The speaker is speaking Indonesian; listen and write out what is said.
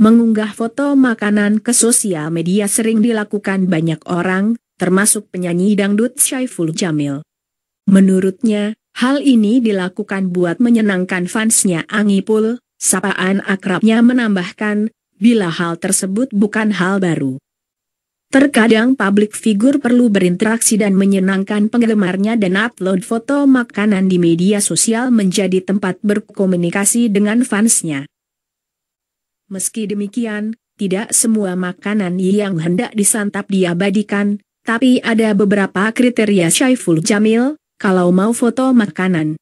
Mengunggah foto makanan ke sosial media sering dilakukan banyak orang, termasuk penyanyi dangdut Saiful Jamil. Menurutnya, hal ini dilakukan buat menyenangkan fansnya. Angipul, sapaan akrabnya, menambahkan, bila hal tersebut bukan hal baru. Terkadang publik figur perlu berinteraksi dan menyenangkan penggemarnya, dan upload foto makanan di media sosial menjadi tempat berkomunikasi dengan fansnya. Meski demikian, tidak semua makanan yang hendak disantap diabadikan, tapi ada beberapa kriteria Saiful Jamil kalau mau foto makanan.